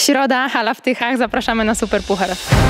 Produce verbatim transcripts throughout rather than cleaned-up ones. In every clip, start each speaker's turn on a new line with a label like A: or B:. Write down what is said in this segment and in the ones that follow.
A: środa, hala w Tychach, zapraszamy na Super Puchar.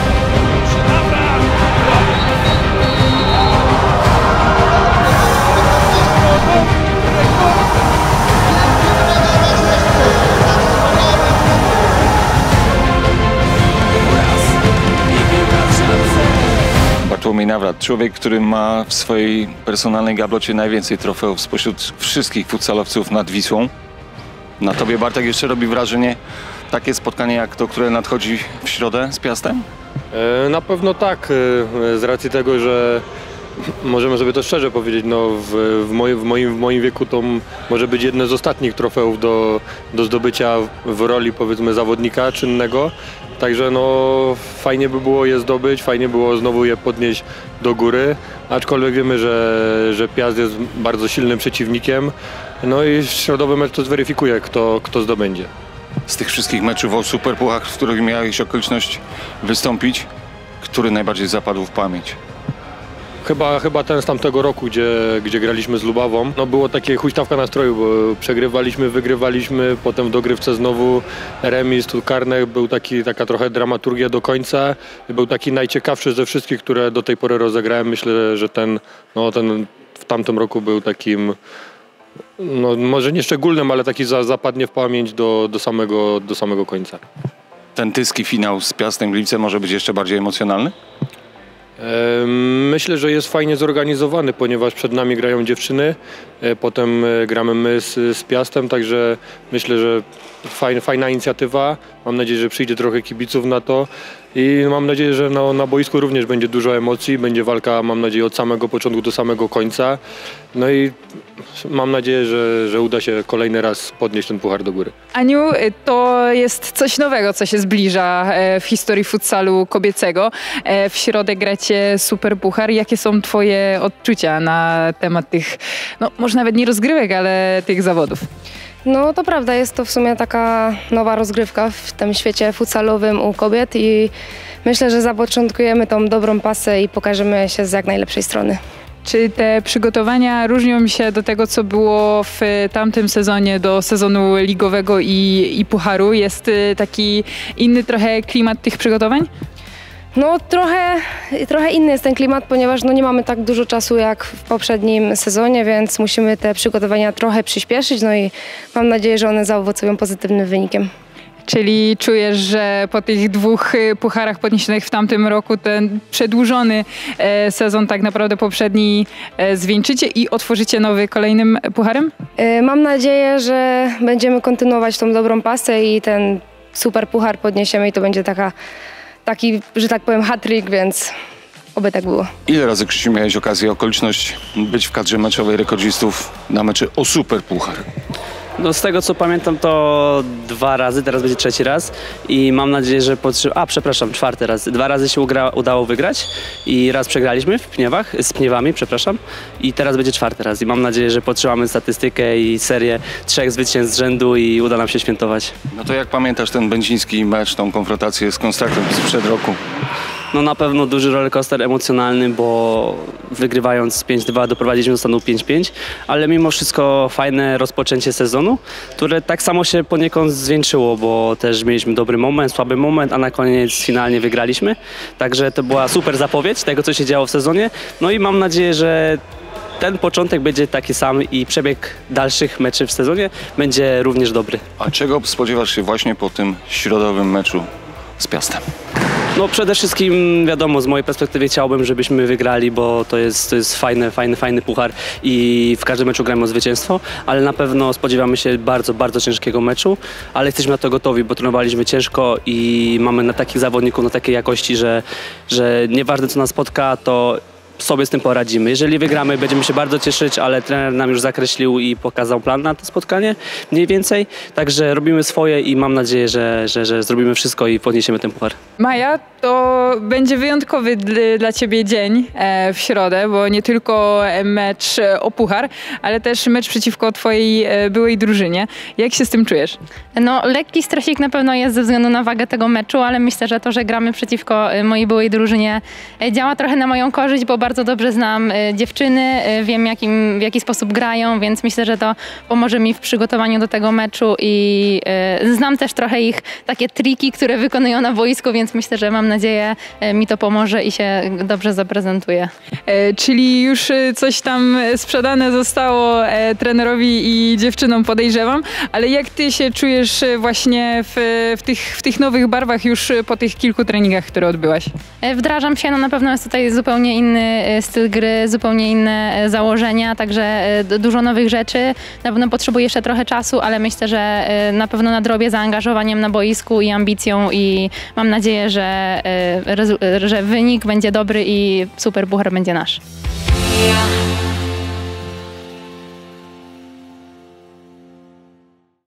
B: Bartłomiej Nawrat, człowiek, który ma w swojej personalnej gablocie najwięcej trofeów spośród wszystkich futsalowców nad Wisłą. Na tobie, Bartek, jeszcze robi wrażenie takie spotkanie jak to, które nadchodzi w środę z Piastem?
C: E, na pewno tak, e, z racji tego, że możemy sobie to szczerze powiedzieć, no w, w, moim, w, moim, w moim wieku to może być jedno z ostatnich trofeów do, do zdobycia w roli, powiedzmy, zawodnika czynnego. Także no fajnie by było je zdobyć, fajnie było znowu je podnieść do góry, aczkolwiek wiemy, że, że Piast jest bardzo silnym przeciwnikiem. No i środowy mecz to zweryfikuje, kto, kto zdobędzie.
B: Z tych wszystkich meczów o Superpuchach, w których miałeś okoliczność wystąpić, który najbardziej zapadł w pamięć?
C: Chyba, chyba ten z tamtego roku, gdzie, gdzie graliśmy z Lubawą. No było takie huśtawka nastroju, bo przegrywaliśmy, wygrywaliśmy, potem w dogrywce znowu remis, tu karnych, był taki, taka trochę dramaturgia do końca. Był taki najciekawszy ze wszystkich, które do tej pory rozegrałem. Myślę, że ten, no, ten w tamtym roku był takim, no, może nie szczególnym, ale taki za, zapadnie w pamięć do, do, samego, do samego końca.
B: Ten tyski finał z Piastem Gliwice może być jeszcze bardziej emocjonalny?
C: Myślę, że jest fajnie zorganizowany, ponieważ przed nami grają dziewczyny, potem gramy my z, z Piastem, także myślę, że fajna, fajna inicjatywa. Mam nadzieję, że przyjdzie trochę kibiców na to i mam nadzieję, że na, na boisku również będzie dużo emocji, będzie walka, mam nadzieję, od samego początku do samego końca. No i mam nadzieję, że, że uda się kolejny raz podnieść ten puchar do góry.
D: Aniu, to jest coś nowego, co się zbliża w historii futsalu kobiecego. W środę gracie Super Puchar. Jakie są twoje odczucia na temat tych, no może nawet nie rozgrywek, ale tych zawodów?
A: No to prawda, jest to w sumie taka nowa rozgrywka w tym świecie futsalowym u kobiet i myślę, że zapoczątkujemy tą dobrą pasę i pokażemy się z jak najlepszej strony.
D: Czy te przygotowania różnią się do tego, co było w tamtym sezonie, do sezonu ligowego i, i pucharu? Jest taki inny trochę klimat tych przygotowań?
A: No trochę, trochę inny jest ten klimat, ponieważ no, nie mamy tak dużo czasu jak w poprzednim sezonie, więc musimy te przygotowania trochę przyspieszyć, no i mam nadzieję, że one zaowocują pozytywnym wynikiem.
D: Czyli czujesz, że po tych dwóch pucharach podniesionych w tamtym roku ten przedłużony sezon tak naprawdę poprzedni zwieńczycie i otworzycie nowy kolejnym pucharem?
A: Mam nadzieję, że będziemy kontynuować tą dobrą pasę i ten super puchar podniesiemy i to będzie taka, taki, że tak powiem, hat-trick, więc oby tak było.
B: Ile razy, Krzysiu, miałeś okazję, okoliczność być w kadrze meczowej rekordzistów na meczy o super puchar?
E: No z tego co pamiętam to dwa razy, teraz będzie trzeci raz i mam nadzieję, że podtrzymamy, a przepraszam, czwarty raz. Dwa razy się ugra, udało wygrać i raz przegraliśmy w Pniewach, z Pniewami, przepraszam, i teraz będzie czwarty raz i mam nadzieję, że podtrzymamy statystykę i serię trzech zwycięstw z rzędu i uda nam się świętować.
B: No to jak pamiętasz ten będziński mecz, tą konfrontację z Konstraktem sprzed roku?
E: No na pewno duży rollercoaster emocjonalny, bo wygrywając pięć dwa doprowadziliśmy do stanu pięć pięć, ale mimo wszystko fajne rozpoczęcie sezonu, które tak samo się poniekąd zwieńczyło, bo też mieliśmy dobry moment, słaby moment, a na koniec finalnie wygraliśmy. Także to była super zapowiedź tego, co się działo w sezonie. No i mam nadzieję, że ten początek będzie taki sam i przebieg dalszych meczy w sezonie będzie również dobry.
B: A czego spodziewasz się właśnie po tym środowym meczu z Piastem?
E: No przede wszystkim wiadomo, z mojej perspektywy chciałbym, żebyśmy wygrali, bo to jest, to jest fajny, fajny, fajny puchar i w każdym meczu gramy o zwycięstwo, ale na pewno spodziewamy się bardzo, bardzo ciężkiego meczu, ale jesteśmy na to gotowi, bo trenowaliśmy ciężko i mamy na takich zawodników, na takiej jakości, że, że nieważne co nas spotka, to sobie z tym poradzimy. Jeżeli wygramy, będziemy się bardzo cieszyć, ale trener nam już zakreślił i pokazał plan na to spotkanie mniej więcej. Także robimy swoje i mam nadzieję, że, że, że zrobimy wszystko i podniesiemy ten puchar.
D: Maja, to będzie wyjątkowy dla ciebie dzień w środę, bo nie tylko mecz o puchar, ale też mecz przeciwko twojej byłej drużynie. Jak się z tym czujesz?
A: No lekki stresik na pewno jest ze względu na wagę tego meczu, ale myślę, że to, że gramy przeciwko mojej byłej drużynie działa trochę na moją korzyść, bo
F: bardzo dobrze znam e, dziewczyny, e, wiem jakim, w jaki sposób grają, więc myślę, że to pomoże mi w przygotowaniu do tego meczu i e, znam też trochę ich takie triki, które wykonują na boisku, więc myślę, że mam nadzieję e, mi to pomoże i się dobrze zaprezentuje.
D: E, czyli już e, coś tam sprzedane zostało e, trenerowi i dziewczynom, podejrzewam, ale jak ty się czujesz e, właśnie w, w, tych, w tych nowych barwach już po tych kilku treningach, które odbyłaś?
F: E, Wdrażam się, no na pewno jest tutaj zupełnie inny e, styl gry, zupełnie inne e, założenia, także e, d- dużo nowych rzeczy. Na pewno potrzebuję jeszcze trochę czasu, ale myślę, że e, na pewno nadrobię zaangażowaniem na boisku i ambicją i mam nadzieję, że, e, rezu- e, że wynik będzie dobry i super puchar będzie nasz.
G: Yeah.